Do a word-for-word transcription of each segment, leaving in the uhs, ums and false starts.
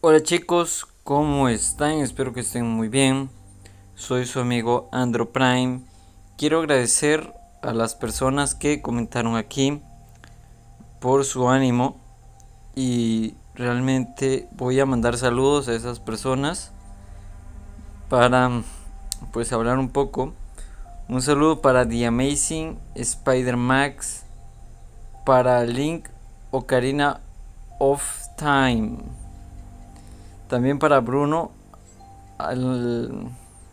Hola chicos, ¿cómo están? Espero que estén muy bien. Soy su amigo Andro Prime. Quiero agradecer a las personas que comentaron aquí por su ánimo y realmente voy a mandar saludos a esas personas para pues hablar un poco. Un saludo para The Amazing Spider Max, para Link Ocarina of Time, también para Bruno Al...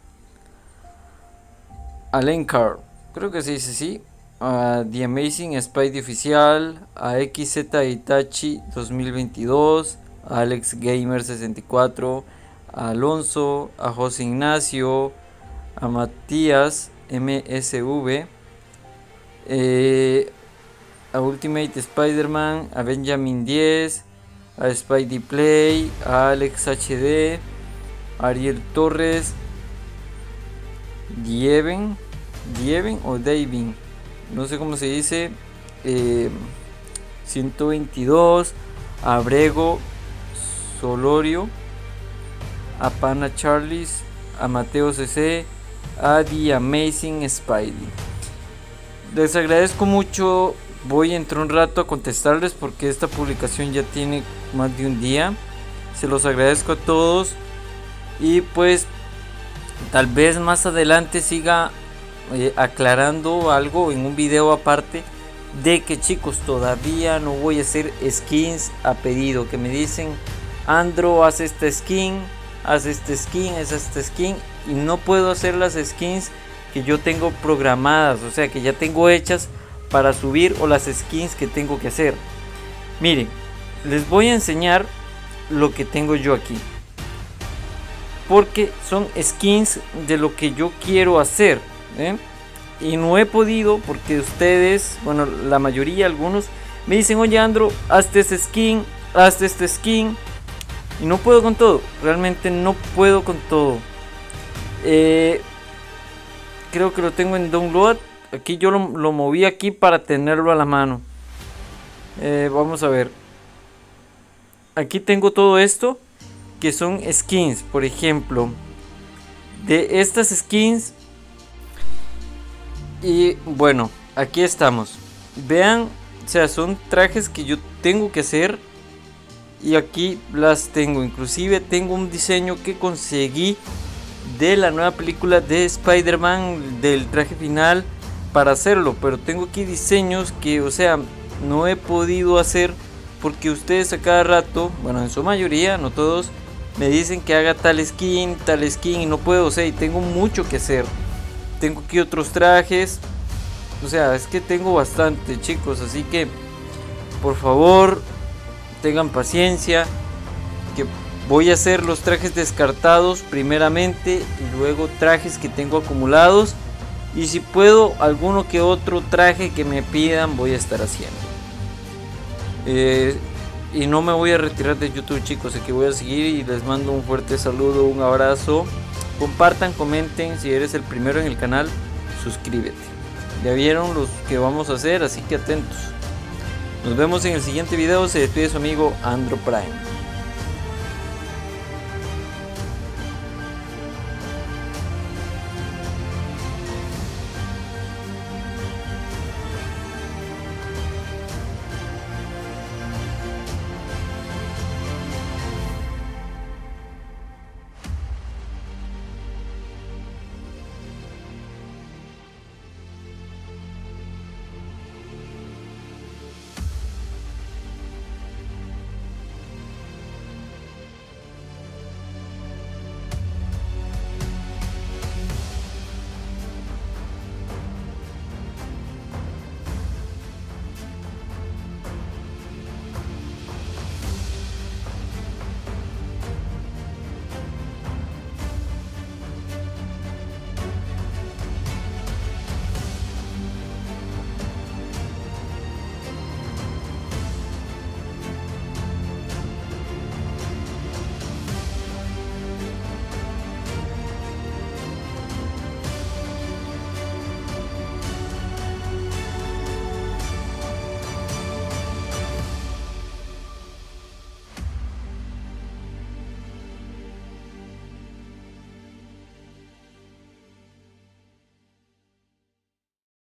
Alencar, creo que se dice así, a The Amazing Spidey Oficial, a X Z Itachi dos mil veintidós, a Alex Gamer sesenta y cuatro, a Alonso, a José Ignacio, a Matías M S V, eh, a Ultimate Spider-Man, a Benjamin diez, a Spidey Play, a Alex H D, a Ariel Torres, Dieven, Dieven o Davin, no sé cómo se dice, eh, ciento veintidós, a Brego Solorio, a Pana Charles, a Mateo C C, a The Amazing Spidey. Les agradezco mucho. Voy entre un rato a contestarles porque esta publicación ya tiene más de un día. Se los agradezco a todos y pues tal vez más adelante siga eh, aclarando algo en un video aparte de que, chicos, todavía no voy a hacer skins a pedido, que me dicen: Andro, haz esta skin, haz este skin, haz este skin, y no puedo hacer las skins que yo tengo programadas, o sea, que ya tengo hechas para subir, o las skins que tengo que hacer. Miren, les voy a enseñar lo que tengo yo aquí, porque son skins de lo que yo quiero hacer, ¿eh? Y no he podido porque ustedes, bueno, la mayoría, algunos me dicen: oye Andro, hazte este skin, hazte este skin, y no puedo con todo, realmente no puedo con todo. eh, creo que lo tengo en download. Aquí yo lo, lo moví aquí para tenerlo a la mano. eh, vamos a ver, aquí tengo todo esto que son skins. Por ejemplo, de estas skins, y bueno, aquí estamos. Vean, o sea, son trajes que yo tengo que hacer, y aquí las tengo. Inclusive tengo un diseño que conseguí de la nueva película de Spider-Man, del traje final, para hacerlo, pero tengo aquí diseños que, o sea, no he podido hacer porque ustedes a cada rato, bueno, en su mayoría, no todos, me dicen que haga tal skin, tal skin, y no puedo, o sea, y tengo mucho que hacer. Tengo aquí otros trajes, o sea, es que tengo bastante, chicos, así que por favor tengan paciencia, que voy a hacer los trajes descartados primeramente, y luego trajes que tengo acumulados, y si puedo alguno que otro traje que me pidan voy a estar haciendo. eh, y no me voy a retirar de YouTube, chicos, aquí voy a seguir, y les mando un fuerte saludo, un abrazo. Compartan, comenten, si eres el primero en el canal, suscríbete. Ya vieron los que vamos a hacer, así que atentos. Nos vemos en el siguiente video. Se despide su amigo Andro Prime.